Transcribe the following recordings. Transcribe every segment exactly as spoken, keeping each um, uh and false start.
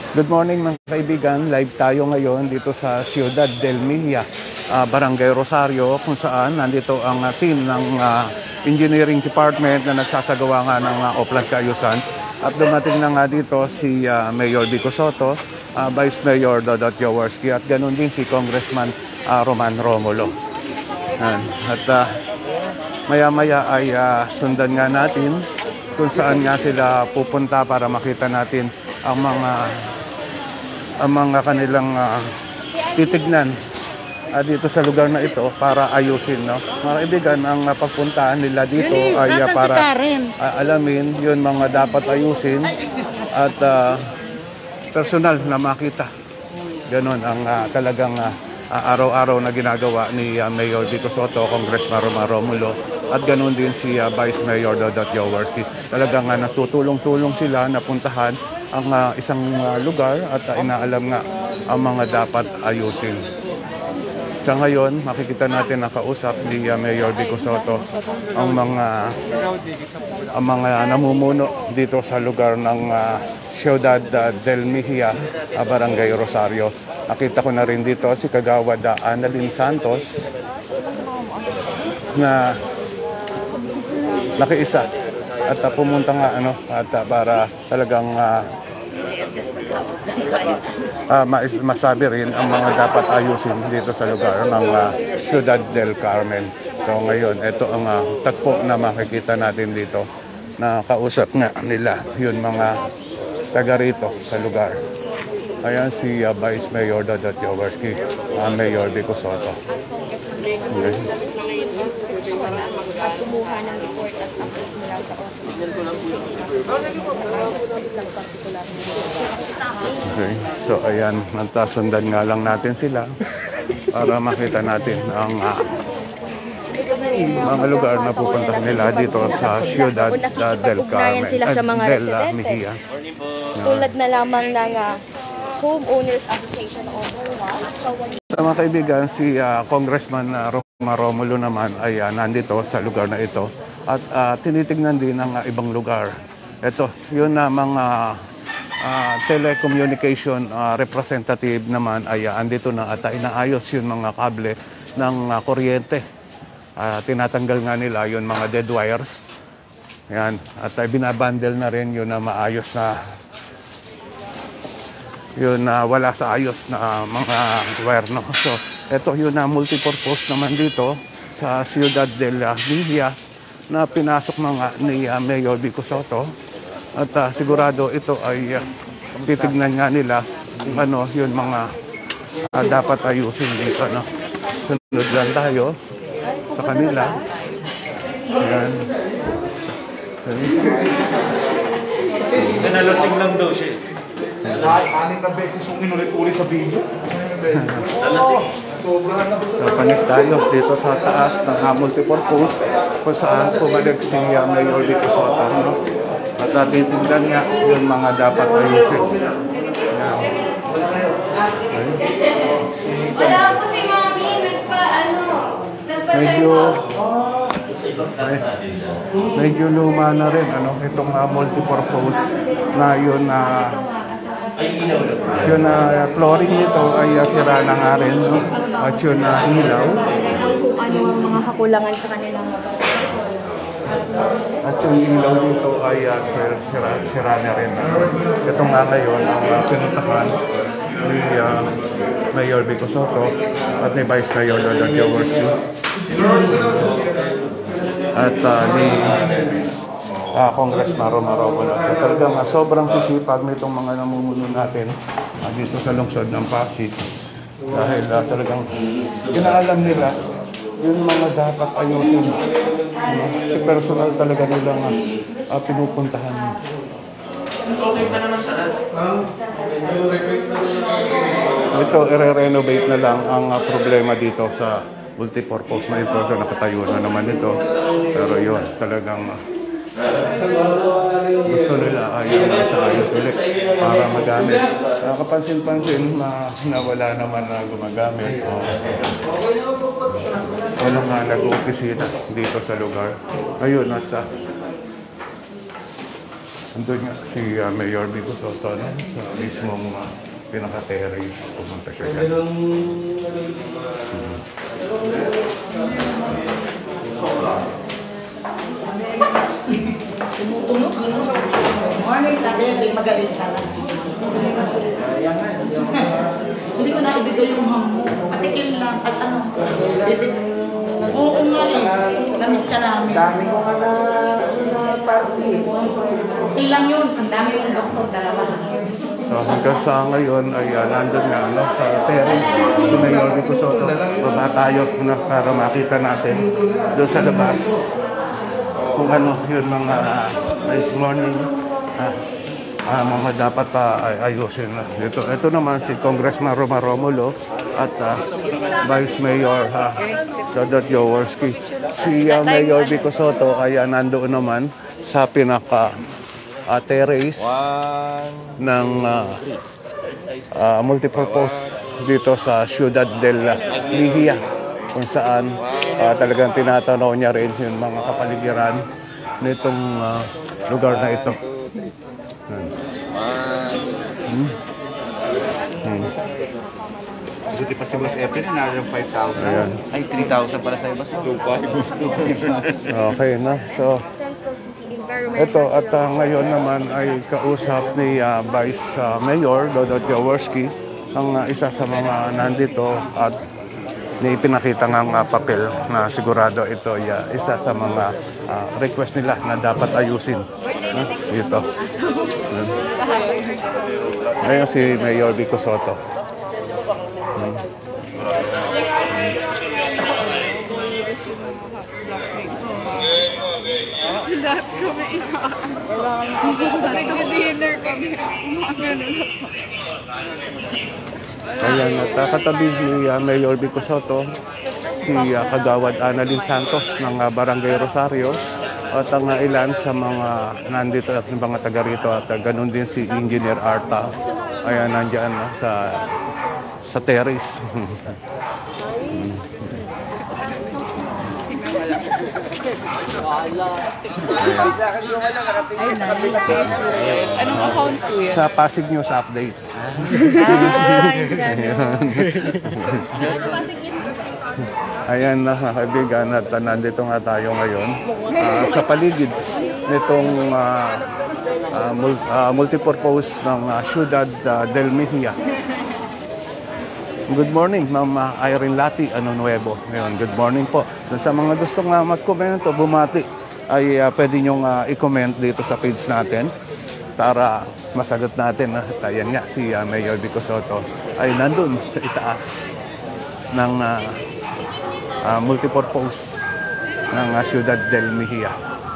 Good morning mga kaibigan, live tayo ngayon dito sa Ciudad del Mejia, uh, Barangay Rosario, kung saan nandito ang uh, team ng uh, Engineering Department na nagsasagawa nga ng uh, Oplan Kaayusan. At dumating na nga dito si uh, Mayor Vico Sotto, uh, Vice Mayor Dodot Jaworski at ganoon din si Congressman uh, Roman Romulo. Yan. At uh, maya-maya ay uh, sundan nga natin kung saan nga sila pupunta para makita natin ang mga ang mga kanilang uh, titignan uh, dito sa lugar na ito para ayusin, no? Mga kaibigan, ang uh, pagpuntahan nila dito ay uh, para uh, alamin yun mga dapat ayusin at uh, personal na makita. Ganon ang uh, talagang uh, uh, araw-araw na ginagawa ni uh, Mayor Vico Sotto, Congressman Roman Romulo, at ganoon din si uh, Vice Mayor Dodot Jaworski. Talagang uh, natutulong-tulong sila na puntahan ang uh, isang uh, lugar at uh, inaalam nga ang mga dapat ayusin. Sa ngayon, makikita natin nakausap ni uh, Mayor Vico Sotto ang mga ang mga namumuno dito sa lugar ng uh, Ciudad uh, del Mejia, uh, Barangay Rosario. Nakita ko na rin dito si Kagawad uh, Annalyn Santos na nakiisa at uh, pumunta nga ano at uh, para talagang uh, uh, mas masabi rin ang mga dapat ayusin dito sa lugar ng uh, Ciudad del Carmen. So ngayon, ito ang uh, tagpo na makikita natin dito na kausap nga nila yun mga taga rito sa lugar. Ayan si uh, Vice Mayor Dodot Jaworski, uh, Mayor Vico Sotto. Okay. At kumuha ng report at upload mula sa office. Okay. So ayan, nagtasundan nga lang natin sila para makita natin ang uh, mga lugar na pupunta nila dito sa Ciudad del Carmen, sila sa mga uh, del residente. Tulad na lamang ng uh, Homeowners Association o HOA. Sa mga kaibigan, si uh, Congressman uh, Roman Romulo naman ay uh, nandito sa lugar na ito at uh, tinitignan din ng uh, ibang lugar. Ito, yun na mga uh, telecommunication uh, representative naman ay uh, andito na at uh, inaayos yun mga kable ng uh, kuryente. Uh, tinatanggal nga nila yun mga dead wires. Yan. At uh, binabundle na rin yun na maayos na yun na uh, wala sa ayos na uh, mga wire, no? So, ito yun na uh, multipurpose naman dito sa Ciudad del Mejia na pinasok mga ni uh, Mayor Vico Sotto. At uh, sigurado ito ay uh, titignan nga nila ano yun mga uh, dapat ayusin dito, no? Sunod lang tayo sa kanila. Ayan. Nalasing lang daw siya. Anim na beses yung inulit-ulit sa video. Sobrang na. Napanik tayo dito sa taas ng uh, multipurpose kung saan pumalag si uh, Mayor Vico Sotto, no? At uh, titignan nga yung mga dapat ayusin. Ayan. Wala po si Mami, nagpa ano, Medyo eh, medyo luma na rin ano itong uh, multipurpose na yun na uh, yun na uh, flooring nito ay uh, sira na nga rin, no? At yun na uh, ilaw kung ano ang mga kakulangan sa kanilang at yung ilaw dito ay uh, sira, sira, sira na rin, no? Ito nga ngayon ang uh, pinuntahan ni uh, Mayor Vico Sotto at ni Vice Mayor Dodot Jaworski at uh, ni uh, Congressman Roman Romulo. So, talagang uh, sobrang sisipag nitong mga namumuno natin uh, dito sa lungsod ng Pasig dahil uh, talagang inaalam nila yung mga dapat ayusin. Uh, si personal talaga nilang uh, uh, pinupuntahan. Ito, i-renovate na lang ang uh, problema dito sa multipurpose na ito. So, nakatayo na naman ito. Pero yun, talagang uh, gusto nila ay uh, sa ayos ulit para magamit. Uh, kapansin-pansin na nawala naman na gumagamit. Uh, wala nga nag-opisina dito sa lugar. Ayun, at uh, Andun nga si uh, Mayor Vico Soto, no? Sa mismong uh, pinaka-terrace. Pumunta siya dyan. Morning, tabi, magaling ka lang. Hindi ko na ibigay yung hammo. Patikin lang, at ano. Oo nga eh, namiss ka namin. Dami ko ka na party. Okay lang yun, ang dami yung doktor, dalawa. So hanggang sa ngayon ay uh, nandun nga ano, sa terrace ni Mayor Vico Soto. Baba tayo na para makita natin doon sa labas kung ano yun mga nice morning. Ah, ah, mga dapat pa ay ayusin na dito. Ito naman si Congressman Roma Romulo at uh, Vice Mayor uh, Dodot Jaworski. Si uh, Mayor Vico Soto ay uh, nandoon naman sa pinaka uh, terrace ng uh, uh, multipurpose dito sa Ciudad del Mejia, kung saan uh, talagang tinatanaw niya rin yung mga kapaligiran nitong uh, lugar na ito. Hmm. Hmm. Buti pa si Boss Epi na nara yung five thousand. Ayan. Ay, three thousand pala sa Boss. two five. Okay na. So, ito at uh, ngayon naman ay kausap ni uh, Vice uh, Mayor Dodot Jaworski, ang uh, isa sa mga nandito at ni pinakita ng uh, papel na sigurado ito ay uh, isa sa mga uh, request nila na dapat ayusin. Uh, dito. Hmm. Ngayon si Mayor Vico Soto. Hmm. Kasi lahat kami inaan. Nag-dinner kami. Mga ganun. Ayan, at katabi ni uh, Mayor Vico Soto, si uh, Kagawad Annalyn Santos ng uh, Barangay Rosario, at ang uh, ilan sa mga nandito at ng mga taga rito, at uh, ganun din si Engineer Arta. Ayan, nandyan uh, sa sa terrace. Anong account po yan? Sa Pasig News Update. Ayan na mga kaibigan, at uh, nandito nga tayo ngayon uh, sa paligid nitong uh, uh, mul- uh, multipurpose ng uh, Ciudad uh, del Mejia. Good morning, Ma'am uh, Irene Lati, Ano Nuevo. Ngayon, good morning po. Doon sa mga gustong uh, mag-komento, bumati, ay uh, pwede nyong uh, i-comment dito sa page natin para masagot natin. Uh, ayan nga, si uh, Mayor Vico Soto ay nandun sa itaas ng uh, uh, multipurpose ng uh, Ciudad del Mejia.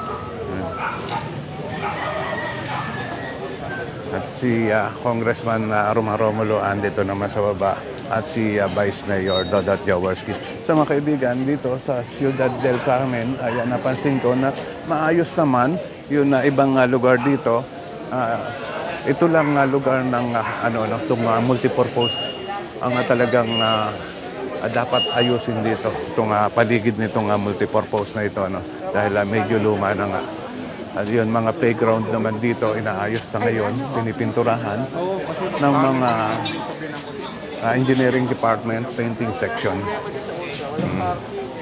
At si uh, Congressman uh, Roma Romulo andito naman sa baba, at si uh, Vice Mayor Dodot Jaworski. Sa mga kaibigan, dito sa Ciudad del Carmen, ay uh, napansin ko na maayos naman yung uh, ibang uh, lugar dito. Uh, ito lang uh, lugar ng uh, ano, no, itong uh, multipurpose ang uh, talagang uh, uh, dapat ayusin dito. Itong uh, paligid nitong uh, multipurpose na ito, no? Dahil uh, medyo luma na nga. At yun, mga playground naman dito, inaayos na ngayon, pinipinturahan ng mga uh, engineering department, painting section. Hmm.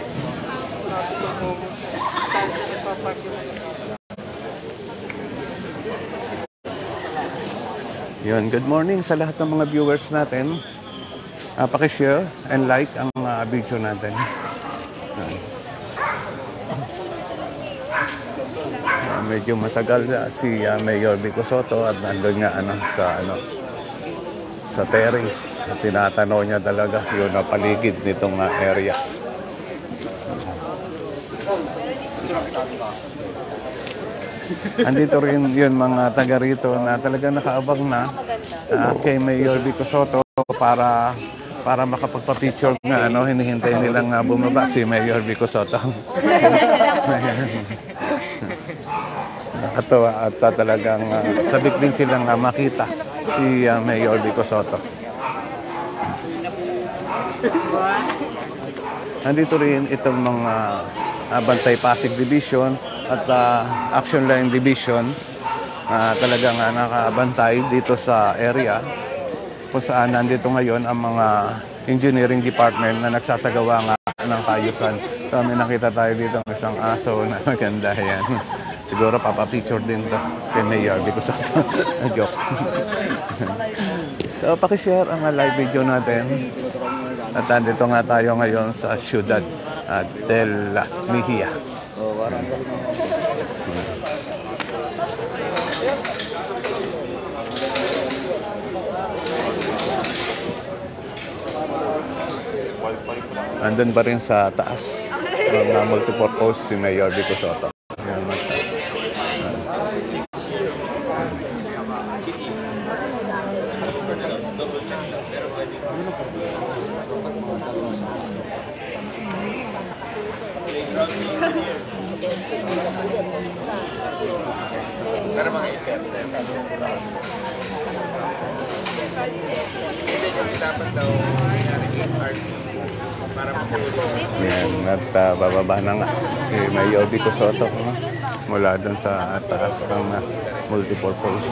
Yun, good morning sa lahat ng mga viewers natin. Uh, paki-share and like ang uh, video natin. Yun. Medyo matagal uh, si uh, Mayor Vico Soto at nandun nga ano, sa ano sa terrace. Tinatanaw niya talaga yung uh, paligid nitong uh, area. Andito rin yun mga taga rito na talaga nakaabang na uh, kay Mayor Vico Soto para para makapagpa-picture nga, ano, hinihintay nilang uh, bumaba si Mayor Vico Soto. Nakatawa at uh, talagang uh, sabik din silang uh, makita si uh, Mayor Vico Soto. Nandito rin itong mga uh, Bantay Pasig Division at uh, Action Line Division uh, talagang uh, nakabantay dito sa area kung saan nandito ngayon ang mga engineering department na nagsasagawa nga ng kaayusan. So may nakita tayo dito ng isang aso na maganda yan. Siguro papapicture din to kay Mayor because of joke. So pakishare ang live video natin. At nandito nga tayo ngayon sa Ciudad uh, del Mejia. Andun pa rin sa taas ng uh, multipurpose si Mayor Vico Sotto. Ayan, uh, Ayan, at uh, bababa na nga si Mayor Vico Sotto uh, mula dun sa taas ng uh, multipurpose.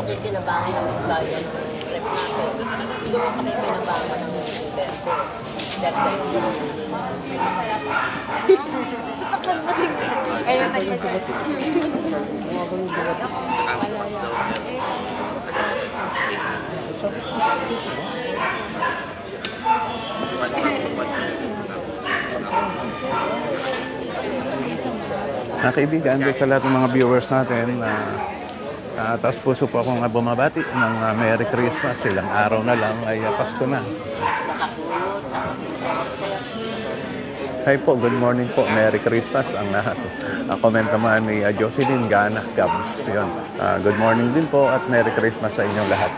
Mga kaibigan, sa lahat ng mga viewers natin, uh, uh, taos puso po akong bumabati ng uh, Merry Christmas. Ilang araw na lang ay uh, Pasko na. Hi po, good morning po. Merry Christmas. Ang uh, uh, comment naman ni uh, Jocelyn Gana Gabs. Yun. Uh, good morning din po at Merry Christmas sa inyong lahat.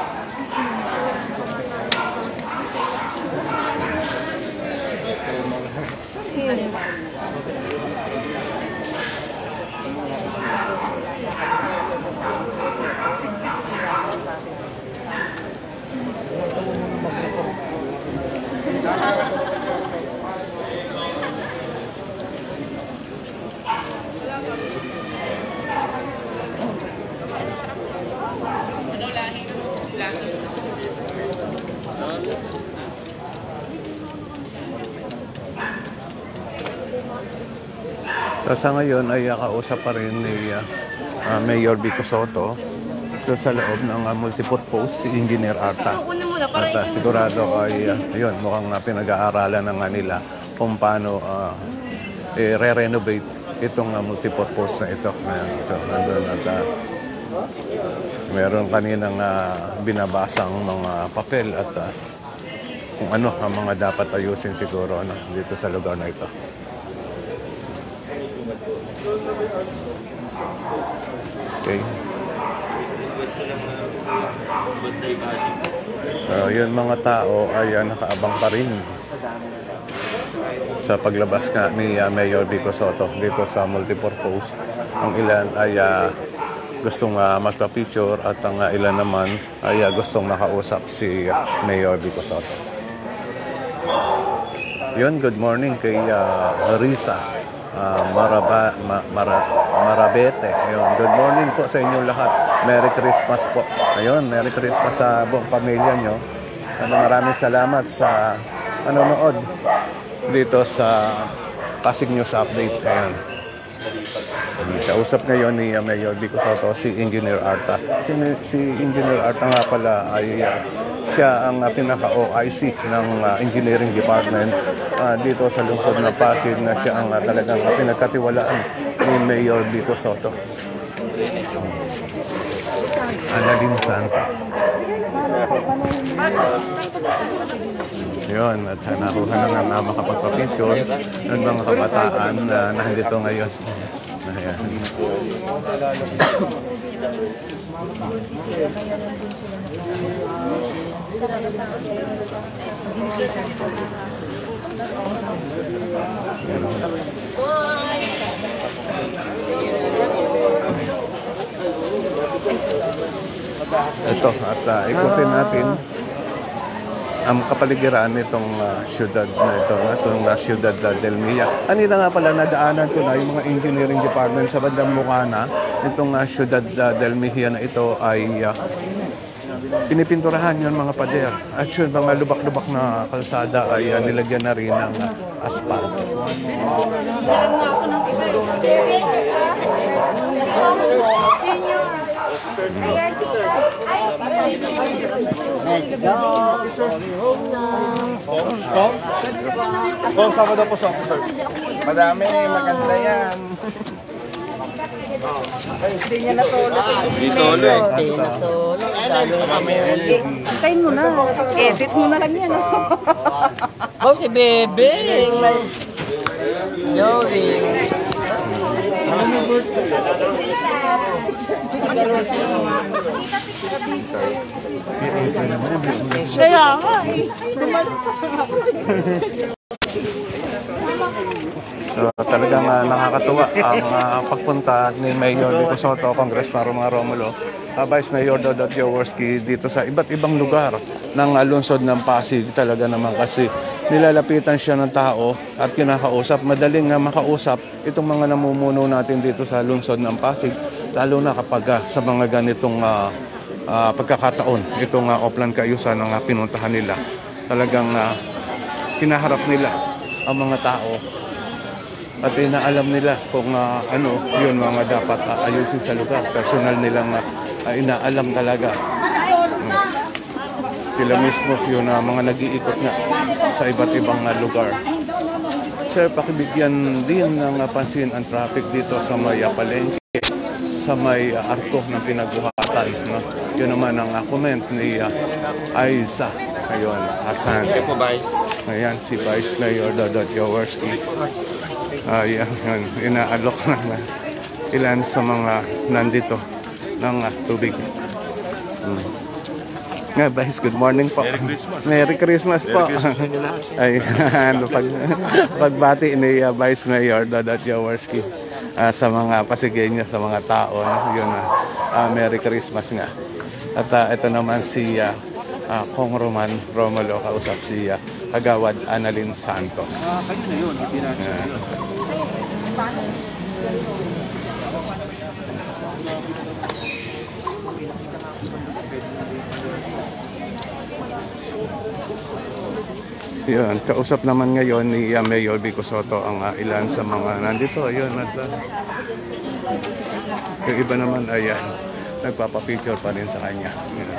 So, sa ngayon ay uh, kausap pa rin ni uh, uh, Mayor Vico Sotto so, sa loob ng uh, multipurpose si Engineer Arta. At uh, sigurado ay uh, yun, mukhang uh, pinag-aaralan na nga nila kung paano uh, eh, re-renovate itong uh, multipurpose na ito. Ayan, so, nandun at uh, meron kaninang uh, binabasang mga papel at uh, kung ano ang mga dapat ayusin siguro ano, dito sa lugar na ito. Okay. Uh, yun mga tao ay uh, nakaabang pa rin sa paglabas nga ni uh, Mayor Vico Sotto dito sa multipurpose. Ang ilan ay uh, gustong uh, magpa-picture at ang uh, ilan naman ay uh, gustong makausap si uh, Mayor Vico Sotto. Yun, good morning kay uh, Risa uh, Maraba, Ma, Mara, Marabete. Ayun, good morning po sa inyong lahat. Merry Christmas po. Ayun, Merry Christmas sa buong pamilya nyo. Ano, maraming salamat sa panonood dito sa Pasig News Update. Ayan. Kausap ngayon ni uh, Mayor Vico Sotto si Engineer Arta. Si, si Engineer Arta nga pala ay uh, siya ang uh, pinaka-O I C ng uh, Engineering Department uh, dito sa lungsod ng Pasig na siya ang uh, talagang uh, pinagkatiwalaan ni Mayor Vico Sotto. Alalim Santa. Yun, at uh, nakuha na nga na makapagpapicture ng mga kabataan uh, na nandito ngayon. Ayan. Ito, at uh, ikutin natin ang kapaligiran nitong uh, siyudad na ito, no? Itong uh, Ciudad del Milla. Kanina nga pala nadaanan ko na yung mga engineering department sa bandang Bukana. Itong uh, Ciudad uh, del Milla na ito ay uh, pinipinturahan yung mga pader. At yung mga lubak-lubak na kalsada ay uh, nilagyan na rin ng uh, asphalt. Kung sama daw po sa officer. Madami, maganda yan. Hindi niya na solo. Di solo eh. Antayin mo na. Edit mo na lang yan. Oh, si Bebe. Joey. Kaya nga eh. So, talagang uh, nakakatuwa ang uh, pagpunta ni Mayor Vico Soto, Congressman Romar Romulo, uh, Vice Mayor Dodot Jaworski dito sa iba't ibang lugar ng uh, lungsod ng Pasig. Talaga naman kasi nilalapitan siya ng tao at kinakausap. Madaling uh, makausap itong mga namumuno natin dito sa lungsod ng Pasig, lalo na kapag uh, sa mga ganitong uh, uh, pagkakataon, itong uh, Oplan Kaayusan ang uh, pinuntahan nila. Talagang uh, kinaharap nila ang mga tao at inaalam nila kung uh, ano yun mga dapat uh, ayusin sa lugar. Personal nilang uh, uh, inaalam talaga. Hmm. Sila mismo yun uh, mga nag-iikot nga sa iba't ibang uh, lugar. Sir, pakibigyan din ng uh, pansin ang traffic dito sa may uh, palengke, sa may uh, arko ng pinagbuhatan. No? Yun naman ang uh, comment ni uh, Aiza. Ayun, Hasan. Ayan, si Vice Mayor Dodot Jaworski. Ayan, yun, inaalok na na ilan sa mga nandito ng uh, tubig. Hmm. Nga, Vice, good morning po. Merry Christmas. Merry Christmas po. Merry Christmas. Ayan, pag, pagbati ni uh, Vice Mayor Dodot Jaworski uh, sa mga Pasigenya, sa mga tao. No? Yun, uh, uh, Merry Christmas nga. At uh, ito naman si uh, uh, Kong Roman Romulo, kausap si uh, Kagawad Annalyn Santos. Ah, kayo na yun. Hindi na yun. Yun, kausap naman ngayon ni uh, Mayor Vico Soto ang uh, ilan sa mga nandito. Ayun, at uh, yung iba naman ay uh, nagpapapicture pa rin sa kanya. Yun.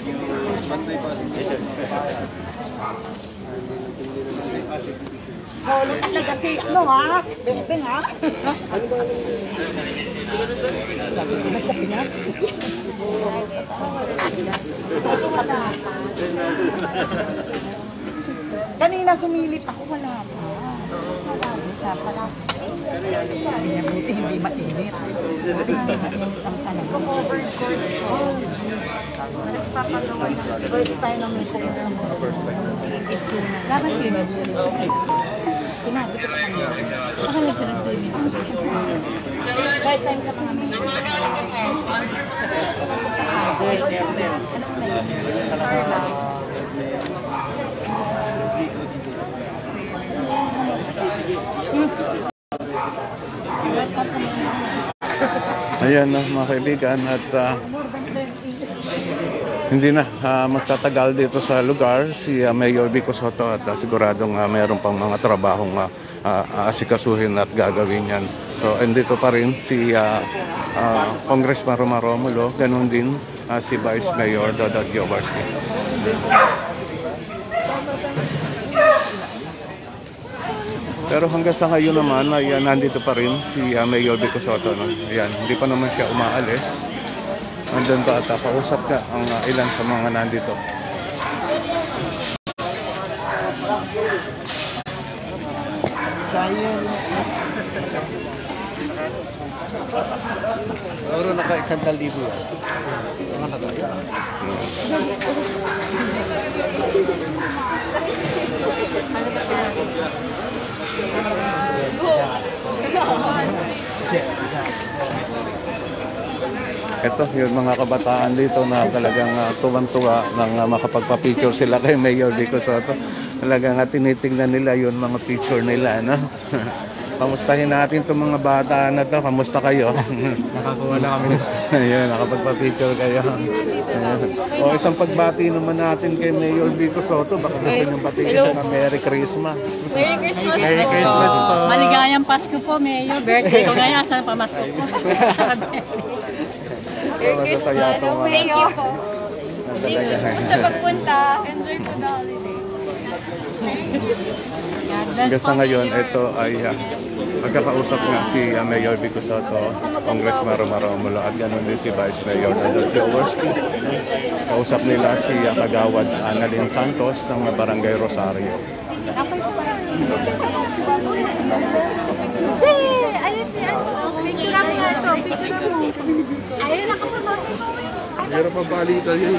Holo talaga si, ano ha? Beng-beng ha? Kanina sumilip ako, wala pa. Isa pa lang. Buti hindi mainit. Ang tanong. Covered court po. Nagpapagawa na. First time namin siya yung dapat sino? Sinabi ko sa kanya. Baka na siya nag-swimming. First time ka pa namin. Ayan na mga kaibigan at uh, hindi na uh, magtatagal dito sa lugar si uh, Mayor Vico Soto at uh, siguradong uh, mayroon pang mga trabahong uh, uh, asikasuhin at gagawin yan. So, andito pa rin si uh, uh, Congressman Romar Romulo, ganun din uh, si Vice Mayor Dodot Jaworski. Pero hanggang sa ngayon naman ay uh, nandito pa rin si uh, Mayor Vico Soto. No? Ayan, hindi pa naman siya umaalis. Nandun pa at uh, kausap ka ang uh, ilan sa mga nandito. Sayang. Siguro naka-isang libo yan. Mga nagaya. Ito ito, yung mga kabataan dito na talagang uh, tuwang-tuwa nang uh, makapagpa-picture sila kay Mayor Vico Soto. Talagang uh, tinitingnan nila yung mga picture nila, no? Kamustahin natin itong mga bata na to. Kamusta kayo? Nakakuha na kami. Ayun, nakapagpa-picture kayo. Ayun. O, isang pagbati naman natin kay Mayor Vico Soto. Baka gusto niyong batiin Hello siya ng Merry Christmas. Merry Christmas! Merry po. Christmas po. Maligayang Pasko po, Mayor. Birthday ko ngayon. Saan pamasok ko? Merry Oh, Christmas! masaya to, mga- Thank you po. Thank you. Talaga. Basta pagpunta, enjoy po the holiday. Hanggang sa ngayon, ito ay uh, magkakausap nga si uh, Mayor Vico Soto, Congressman Romero Romulo, at ganoon din si Vice Mayor Donald Jaworski. Kausap nila si uh, Kagawad Annalyn Santos ng uh, Barangay Rosario. Hindi! Ayun si ano. Picture ako nga ito. Picture ako. Ayun, nakapromote. Meron pa balita yun.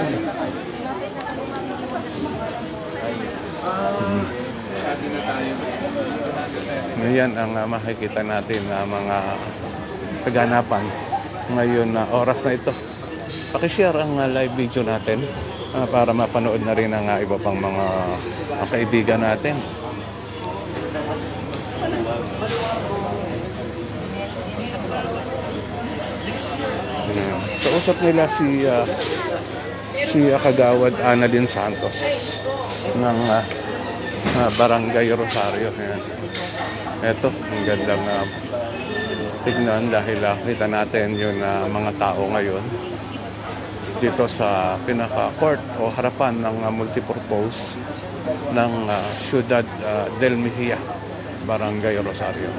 Ngayon ang uh, makikita natin na mga kaganapan ngayon na oras na ito. Pakishare ang uh, live video natin uh, para mapanood na rin ang uh, iba pang mga uh, kaibigan natin. Ayan. Kausap nila si uh, si uh, Kagawad Annalyn Santos ng uh, uh, Barangay Rosario. Ayan. Ito, ang gandang uh, tignan dahil uh, kita natin yung uh, mga tao ngayon dito sa pinaka-court o harapan ng uh, multipurpose ng uh, Ciudad uh, del Mejia, Barangay Rosario.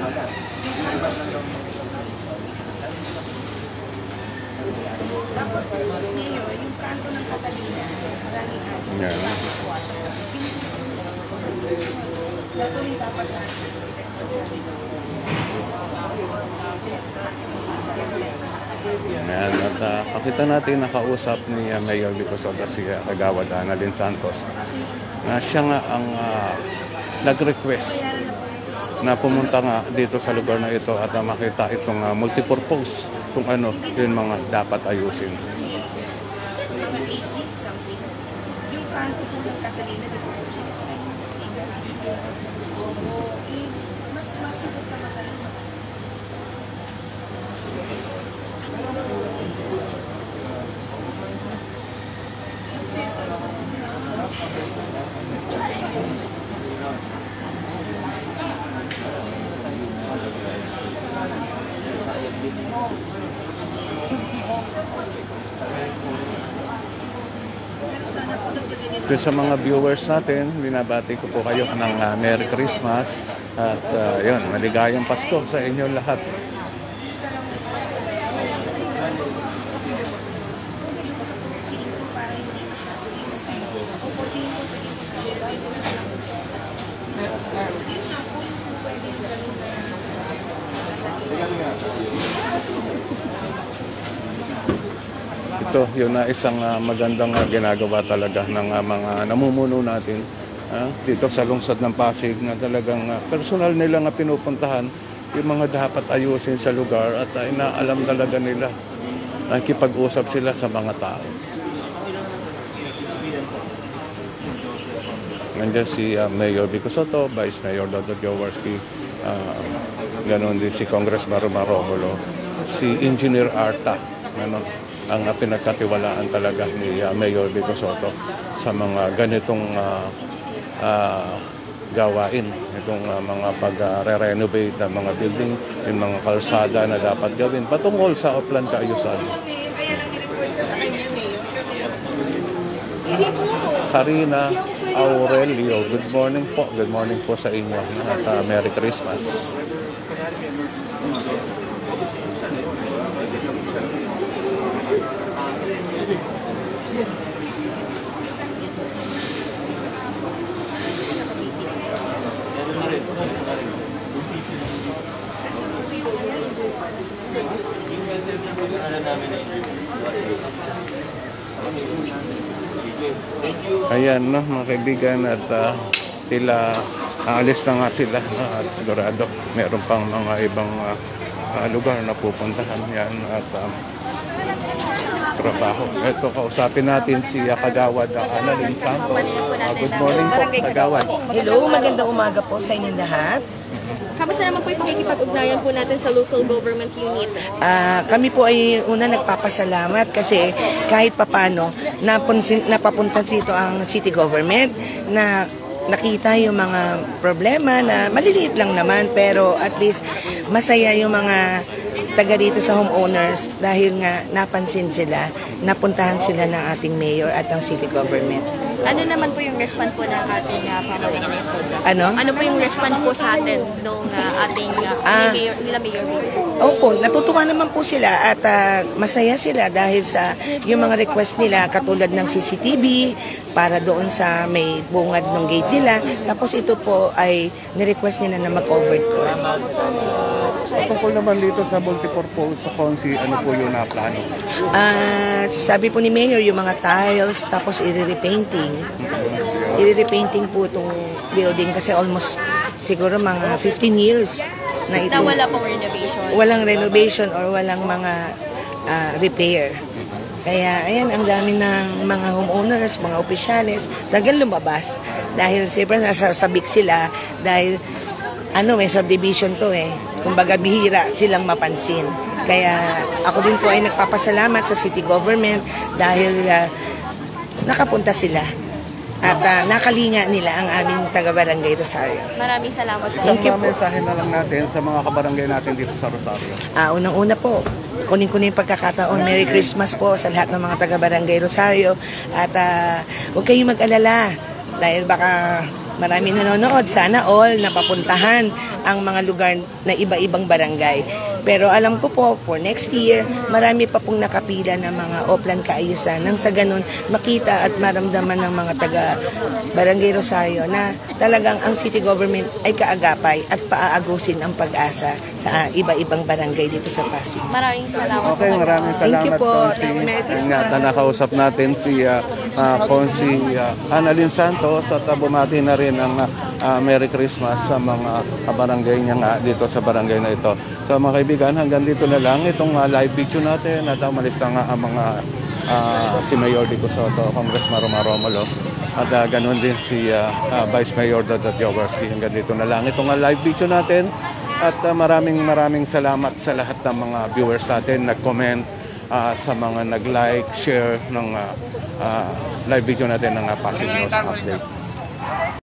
Yan. Yan. At uh, pakita natin nakausap ni uh, Mayor Vico Soto si uh, Kagawad Annalyn Santos na siya nga ang uh, nag-request na pumunta nga dito sa lugar na ito at uh, makita itong uh, multipurpose kung ano yung mga dapat ayusin. Yung kanto po ng Catalina de Portuguese na sa Pinas, mas masigat sa mata ng mga. Yung sentro Doon sa mga viewers natin, binabati ko po kayo ng uh, Merry Christmas at uh, yun, maligayang Pasko sa inyo lahat. Ito, yun na isang uh, magandang uh, ginagawa talaga ng uh, mga namumuno natin uh, dito sa lungsod ng Pasig na talagang uh, personal nila nga pinupuntahan yung mga dapat ayusin sa lugar at uh, inaalam talaga nila. Nakikipag-usap sila sa mga tao. Nandiyan si uh, Mayor Vico Soto, Vice Mayor Donald Jaworski, uh, ganoon din si Congressman Romero Romulo, si Engineer Arta, ano, ang uh, pinagkatiwalaan talaga ni uh, Mayor Vico Soto sa mga ganitong uh, uh, gawain, itong uh, mga pag-re-renovate ng mga building, yung mga kalsada na dapat gawin patungkol sa upland kaayusan. kaya lang i-report ka sa kanya, Mayor, kasi hindi po. Karina Aurelio, good morning po. Good morning po sa inyo at uh, Merry Christmas. Ayan, no, mga kaibigan, at uh, tila aalis na nga sila, no, at sigurado meron pang mga ibang uh, uh, lugar na pupuntahan yan at um, trabaho. Ito, kausapin natin si uh, Kagawad uh, Annalyn Santos. Uh, good morning po, Kagawad. Hello, magandang umaga po sa inyong lahat. Kamusta naman po yung pakikipag-ugnayan po natin sa local government unit? Ah, kami po ay una nagpapasalamat kasi kahit papano napunsin, napapunta dito ang city government na nakita yung mga problema na maliliit lang naman pero at least masaya yung mga taga dito sa homeowners dahil nga napansin sila, napuntahan sila ng ating mayor at ng city government. Ano naman po yung response po ng ating uh, pamamagitan? Ano? Ano po yung response po sa atin nung uh, ating uh, Ah. ni mayor, nila Mayor Vico? Opo, natutuwa naman po sila at ah, masaya sila dahil sa yung mga request nila katulad ng C C T V para doon sa may bungad ng gate nila. Tapos ito po ay nirequest nila na mag-covered court. Tungkol naman dito sa multipurpose sa Consi, ano po yung naplano? Ah, sabi po ni Mayor yung mga tiles tapos i-repainting. I-repainting po itong building kasi almost siguro mga fifteen years na ito. Na wala pong renovation. Walang renovation or walang mga ah, repair. Kaya ayan, ang dami ng mga homeowners, mga opisyales, talagang lumabas. Dahil siyempre nasa sabik sila dahil ano, may subdivision to eh. Kumbaga bihira silang mapansin. Kaya ako din po ay nagpapasalamat sa city government dahil ah, nakapunta sila. At ah, nakalinga nila ang aming taga-barangay Rosario. Maraming salamat po. Thank you Isang po. mensahe na lang natin sa mga kabarangay natin dito sa Rosario. Ah, unang-una po, kunin ko na yung pagkakataon. Merry Christmas po sa lahat ng mga taga-barangay Rosario. At ah, huwag kayong mag-alala dahil baka marami nanonood. Sana all napapuntahan ang mga lugar na iba-ibang barangay. Pero alam ko po, for next year, marami pa pong nakapila ng mga Oplan Kaayusan. Nang sa ganun, makita at maramdaman ng mga taga Barangay Rosario na talagang ang city government ay kaagapay at paaagusin ang pag-asa sa iba-ibang barangay dito sa Pasig. Maraming salamat Okay, po. maraming Thank salamat you po. Consi. Merry Christmas. Ingat na nakausap natin si uh, uh, Consi uh, Annalyn Santos at uh, bumati na rin ang uh, Merry Christmas sa mga kabarangay niya nga dito sa barangay na ito. So mga kaibigan, hanggang dito na lang itong uh, live video natin at umalis na nga ang mga uh, si Mayor Vico Soto, Congressman Romar Romulo at uh, ganun din si uh, uh, Vice Mayor Dodot Jaworski. Hanggang dito na lang itong uh, live video natin at uh, maraming maraming salamat sa lahat ng mga viewers natin nag-comment uh, sa mga nag-like, share ng uh, uh, live video natin ng uh, Pasig News Update.